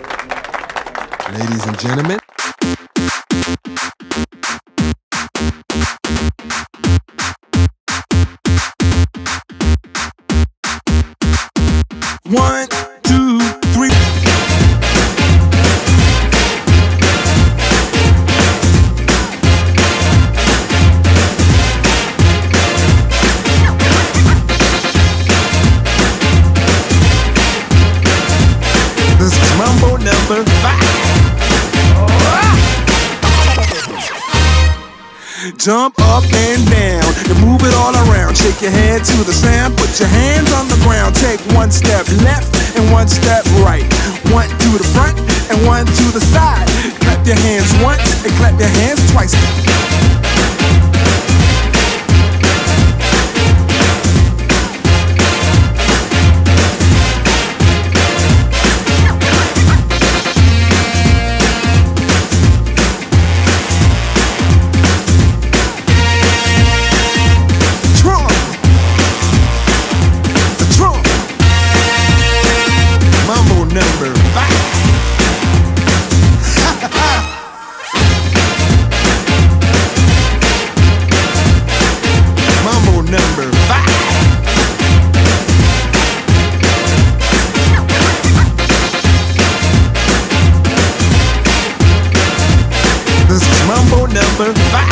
Ladies and gentlemen. One, two, three. This is Mambo number 5. Jump up and down and move it all around. Shake your head to the sound. Put your hands on the ground. Take one step left and one step right. One to the front and one to the side. Clap your hands once and clap your hands twice. Number 5. Mambo number 5. This is Mambo number 5.